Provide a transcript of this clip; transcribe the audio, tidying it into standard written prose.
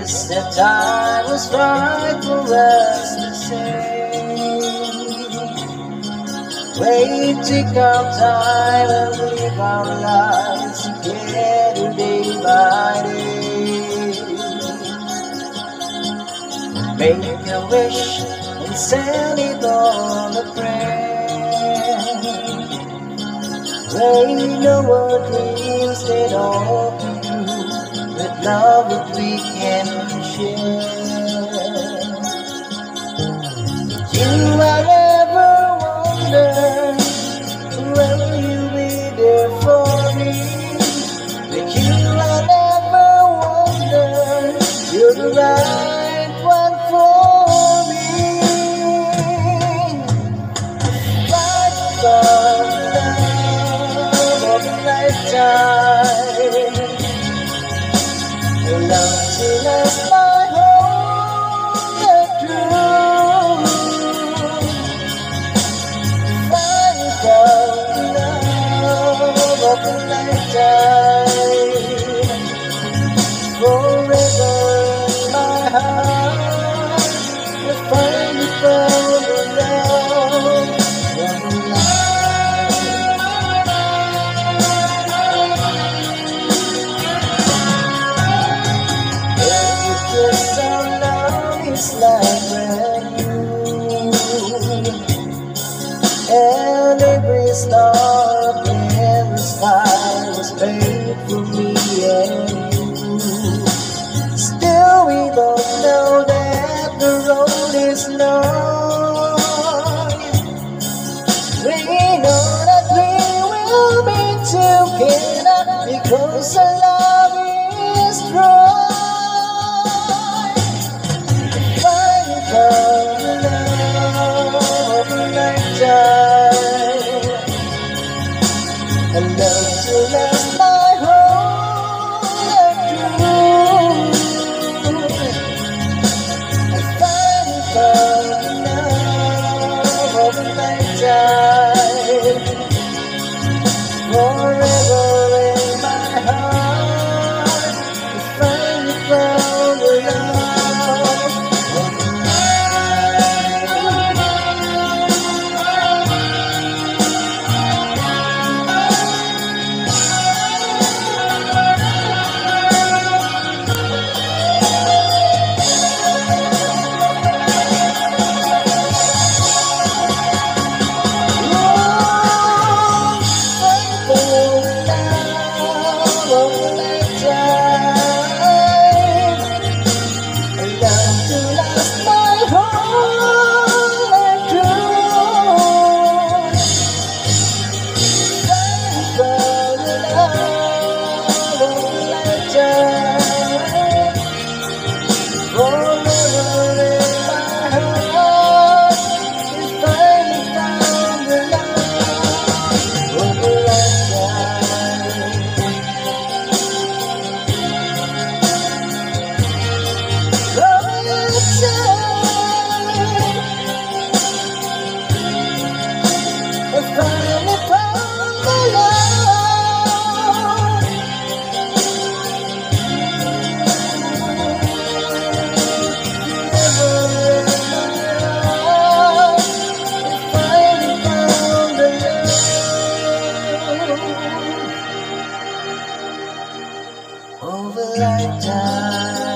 Guess the time was right for us to say, waiting our time and live our lives together day by day. Make a wish and send it on a prayer. Rain our dreams that all be true, with love that we can share. You will ever wonder, will you be there for me? But you will never wonder, you're the right one for me. Fight for love of a lifetime, love to last my whole life through. Fight for love of a lifetime, forever in my heart. I find it for the love of a lifetime. Every kiss of love is like brand new, and every star up in the sky was made for me and you. Still we both know that the road is long. We know that we will be together because our love is strong. Fighting for the love of a lifetime, a love to last my whole life through. Fighting for the love of a lifetime, forever in my heart. Fighting for the love of a lifetime.